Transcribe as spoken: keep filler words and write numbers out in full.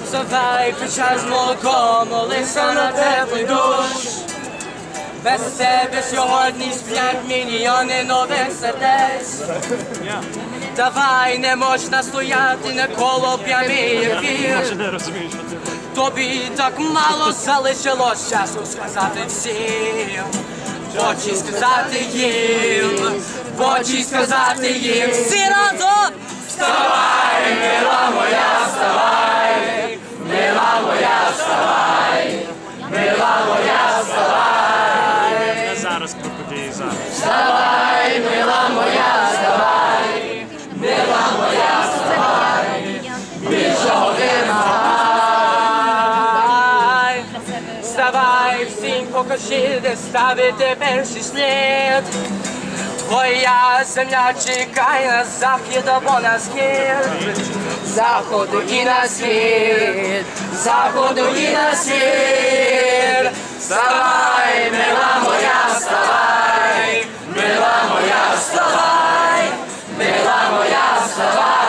Вставай, включай з молоком, молися на теплий душ. Без тебе сьогодні сплять мільйони нових сердець. Давай, не можна стояти навколо п'яний ефір. Тобі так мало залишилось часу сказати всім. В очі сказати їм, в очі сказати їм. Всі разом! Вставай, мила моя, вставай, мила моя, вставай, мила моя, вставай. Не зараз, крокодії, зараз. Вставай, мила моя, вставай, мила моя, вставай, більше годин вставай. Вставай, всім покажи, де ставити перший слід. Твоя земля чекає на захід або на схід. Заходу і на схід, заходу і на схід. Вставай, мила моя, вставай, мила моя, вставай, мила моя, вставай.